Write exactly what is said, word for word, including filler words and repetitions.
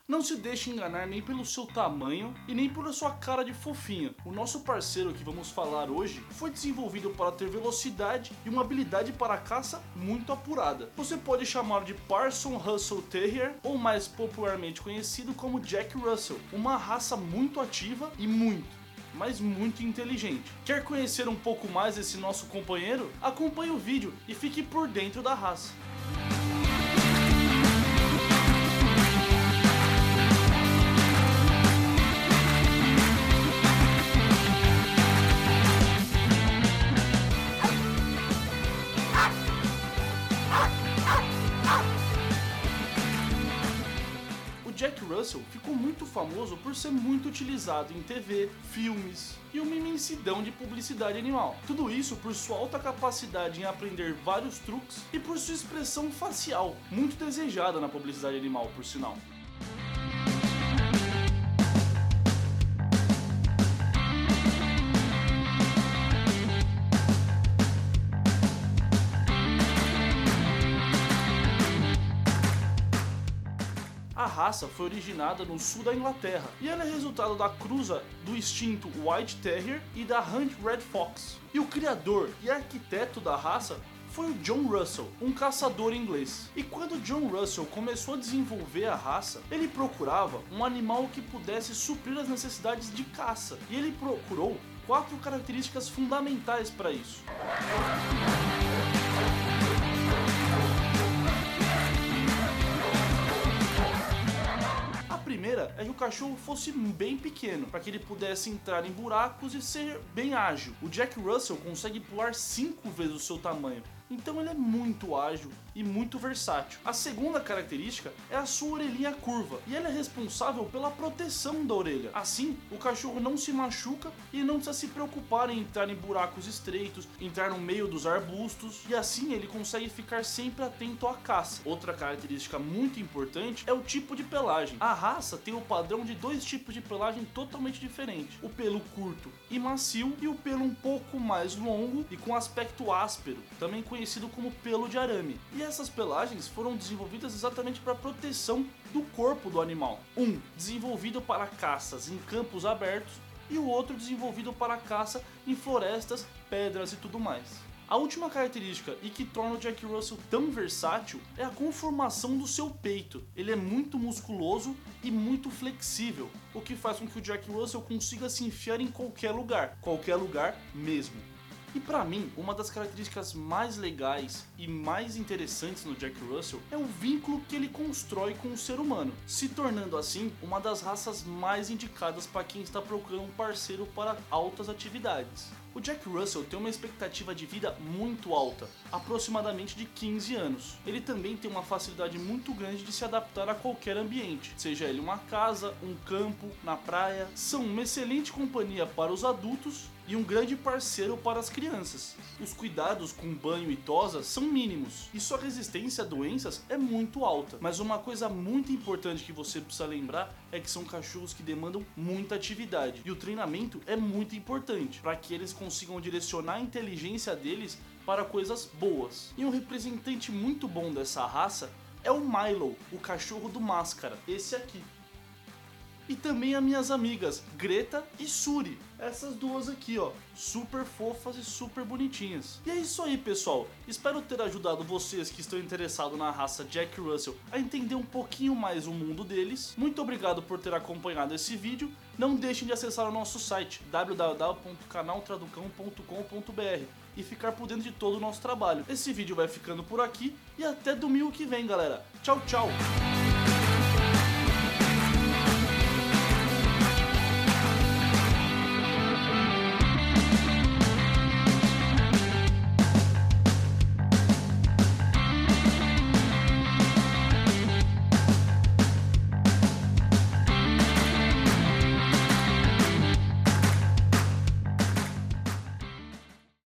Não se deixe enganar nem pelo seu tamanho e nem pela sua cara de fofinho. O nosso parceiro que vamos falar hoje foi desenvolvido para ter velocidade e uma habilidade para caça muito apurada. Você pode chamá-lo de Parson Russell Terrier ou mais popularmente conhecido como Jack Russell, uma raça muito ativa e muito, mas muito inteligente. Quer conhecer um pouco mais desse nosso companheiro? Acompanhe o vídeo e fique por dentro da raça. Jack Russell ficou muito famoso por ser muito utilizado em T V, filmes e uma imensidão de publicidade animal. Tudo isso por sua alta capacidade em aprender vários truques e por sua expressão facial, muito desejada na publicidade animal, por sinal. A raça foi originada no sul da Inglaterra e ela é resultado da cruza do extinto White Terrier e da Hunt Red Fox. E o criador e arquiteto da raça foi o John Russell, um caçador inglês. E quando John Russell começou a desenvolver a raça, ele procurava um animal que pudesse suprir as necessidades de caça. E ele procurou quatro características fundamentais para isso. A primeira é que o cachorro fosse bem pequeno, para que ele pudesse entrar em buracos e ser bem ágil. O Jack Russell consegue pular cinco vezes o seu tamanho, então ele é muito ágil e muito versátil. A segunda característica é a sua orelhinha curva, e ela é responsável pela proteção da orelha. Assim, o cachorro não se machuca e não precisa se preocupar em entrar em buracos estreitos, entrar no meio dos arbustos, e assim ele consegue ficar sempre atento à caça. Outra característica muito importante é o tipo de pelagem. A raça tem o padrão de dois tipos de pelagem totalmente diferentes: o pelo curto e macio e o pelo um pouco mais longo e com aspecto áspero, também conhecido como pelo de arame. E essas pelagens foram desenvolvidas exatamente para proteção do corpo do animal. Um desenvolvido para caças em campos abertos e o outro desenvolvido para caça em florestas, pedras e tudo mais. A última característica e que torna o Jack Russell tão versátil é a conformação do seu peito. Ele é muito musculoso e muito flexível, o que faz com que o Jack Russell consiga se enfiar em qualquer lugar, qualquer lugar mesmo. E pra mim, uma das características mais legais e mais interessantes no Jack Russell é o vínculo que ele constrói com o ser humano, se tornando assim uma das raças mais indicadas para quem está procurando um parceiro para altas atividades. O Jack Russell tem uma expectativa de vida muito alta, aproximadamente de quinze anos. Ele também tem uma facilidade muito grande de se adaptar a qualquer ambiente, seja ele uma casa, um campo, na praia. São uma excelente companhia para os adultos e um grande parceiro para as crianças. Os cuidados com banho e tosa são mínimos e sua resistência a doenças é muito alta. Mas uma coisa muito importante que você precisa lembrar é que são cachorros que demandam muita atividade e o treinamento é muito importante para que eles consigam direcionar a inteligência deles para coisas boas. E um representante muito bom dessa raça é o Milo, o cachorro do Máscara, esse aqui. E também as minhas amigas Greta e Suri, essas duas aqui, ó, super fofas e super bonitinhas. E é isso aí, pessoal, espero ter ajudado vocês que estão interessados na raça Jack Russell a entender um pouquinho mais o mundo deles. Muito obrigado por ter acompanhado esse vídeo. Não deixem de acessar o nosso site w w w ponto canal traducão ponto com ponto b r e ficar por dentro de todo o nosso trabalho. Esse vídeo vai ficando por aqui e até domingo que vem, galera. Tchau, tchau!